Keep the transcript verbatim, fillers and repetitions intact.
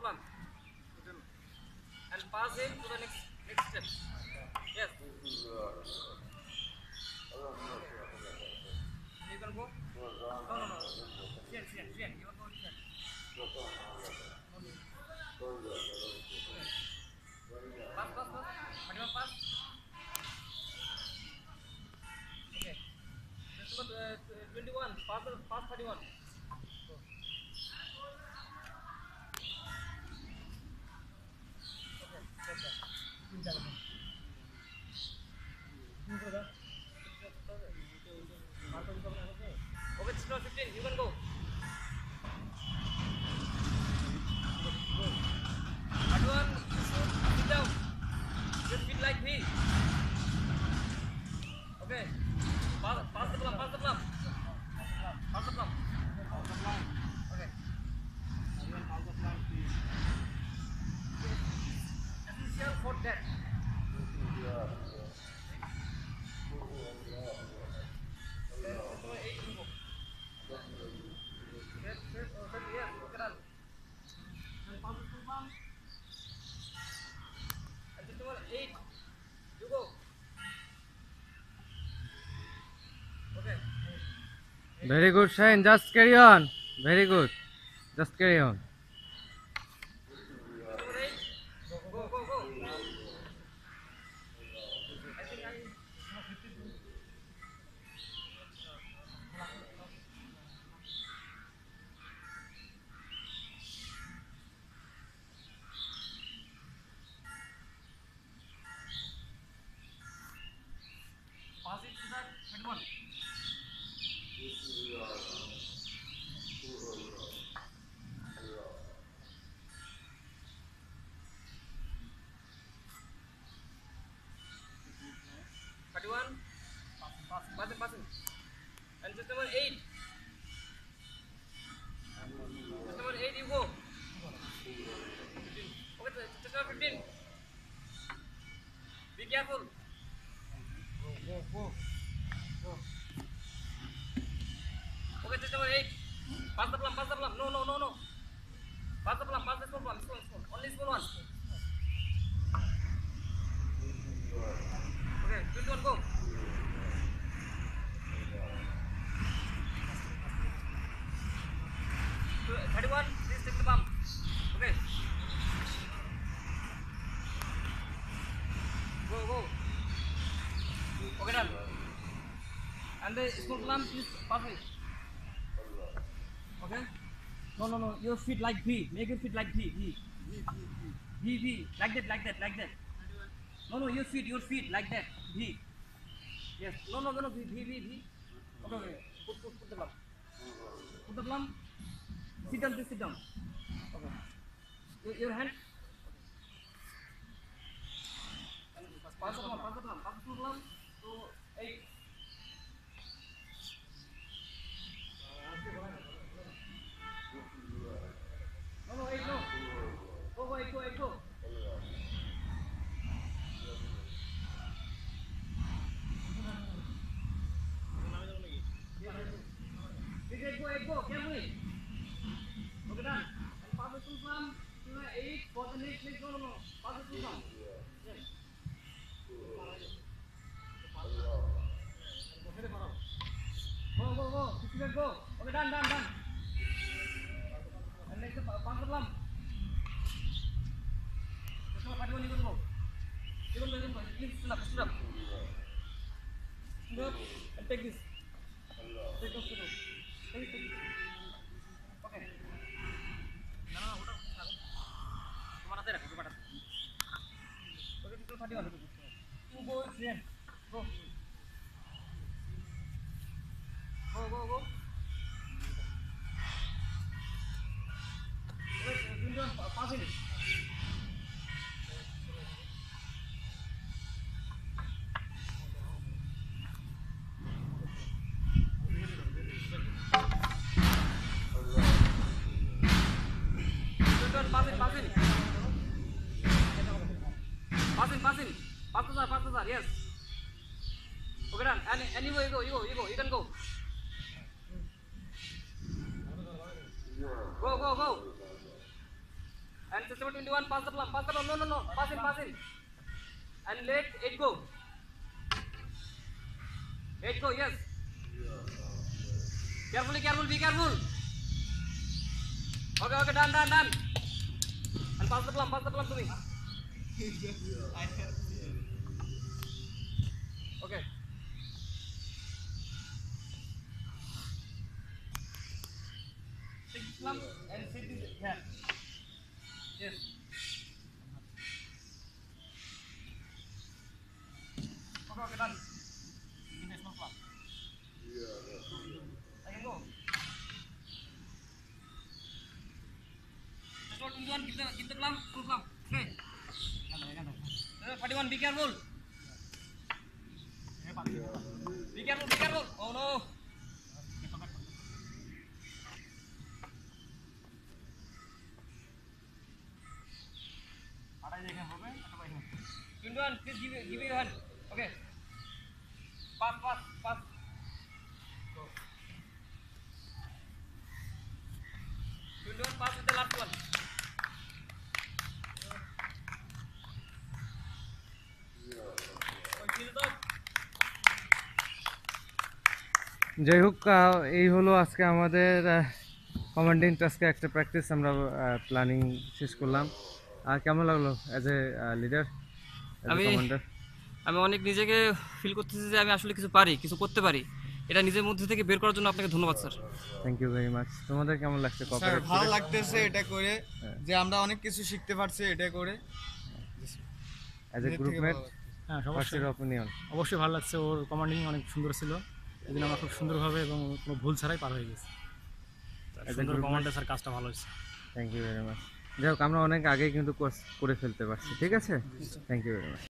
plan. And pass him to the next next step. Yes. You can go. No, no, no. Sien, sien, sien. You can go sien. Pass, pass, pass. Madima, pass. Okay. Just number uh, twenty-one. Pass, pass thirty-one. Go. Okay. Step back. Okay, it's not fifteen. You can go. Adwan, sit down. Just feet like me. Okay. Pass, pass the plum, pass the plum. Pass the plum. Okay. Essential for that. Eight. You go. Okay. Very good, Shine. Just carry on. Very good. Just carry on. Number eight. Go, go, go. I think I. Pass it to that thirty-one. thirty-one. Pass, pass it, pass it. And just number eight. Just number eight, you go. Okay, just number fifteen. Be careful. Go, go, go. Okay, just number eight. Pass the plum, pass the plum. No, no, no, no. Pass the plum, pass the small plum. Small, small. Only small one. Okay, twenty-one, go. thirty-one, please take the plum. Okay. Go, go. Okay, done. And the small plum, please pass it. Okay? No, no, no. Your feet like V. Make your feet like V. V. V, V. Like that, like that, like that. No, no, your feet, your feet like that. V. Yes. No, no, no, no. V, V, V, V. Okay, okay. Put, put, put the plum. Put the plum. Sit down, just sit down. Okay. Your, your hand. Pass the plum, pass the plum, pass the plum. So, eight. No, no, eight, no. Go, go, eight, go, eight, go. Eight, go, eight, go. Carefully. Okay, done. And pass the two plum to the eight for the next, next. No, no, no. Pass the two plum. Yes. Go, go, go. Sixty-eight, go. Okay, done, done, done. And next, pass the plum. Just now, thirty-one, you can go. You can go, you can go. Please stand up, stand up. Stand up and take this. Take those two. Take it, take it. Okay. No, no, no. तुम्हारा तेरा कुछ बटा. Okay, total thirty-one. Two go, three. Go. Go, go, go. Wait, twenty-one, pass it. Pass it, pass it. Pass it, pass it. Pass the sir, pass the sir, yes. Okay, done. And, and you go, you go, you go, you go, you can go. Go, go, go. And Test number twenty-one, pass the plum, pass the plum. No, no, no, pass in, pass in. And let it go. Let go, yes. Carefully, careful, be careful. Okay, okay, done, done, done. And pass the plum, pass the plum to me. Okay. Take the plum and sit this here. Yes. Okay, okay, done. Give me a small plum. I can go. Just hold twenty-one, give the, give the plum, full plum. Okay. Uh, forty-one, be careful. Be careful, be careful. Oh no. twenty-one, please give, give me your hand. Okay. Pass, pass, pass. twenty-one, pass with the last one. যাই হোক, আহ, এই হলো আজকে আমাদের commanding টাস্কে একটা practice আমরা planning শেষ করলাম। আর কেমন লাগলো as a leader, as a আমি- কমান্ডার? আমি অনেক নিজেকে ফিল করতেছি যে আমি আসলে কিছু পারি, কিছু করতে পারি। এটা নিজের মধ্যে থেকে বের করার জন্য আপনাকে ধন্যবাদ sir. Thank you very much. তোমাদের কেমন লাগছে স্যার কোঅপারেট ভালো করে? লাগতেছে এটা করে, যে আমরা অনেক কিছু শিখতে পারছি এটা করে। অ্যাজ এ এর থেকে গ্রুপমেট, ভালো হ্যাঁ হোয়াটস অবশ্যই ইউর অপিনিয়ন? অবশ্যই ভালো লাগছে, ওর কমান্ডিং অনেক সুন্দর ছিল, এদিন আমরা খুব সুন্দরভাবে এবং কোনো ভুল ছাড়াই পার হয়ে গেছি। As a সুন্দর group কমান্ডার স্যার কাজটা ভালো হয়েছে। Thank you very much. যাই হোক, আমরা অনেক আগেই কিন্তু কোর্স করে ফেলতে পারছি। ঠিক আছে, থ্যাংক ইউ ভেরি মাচ।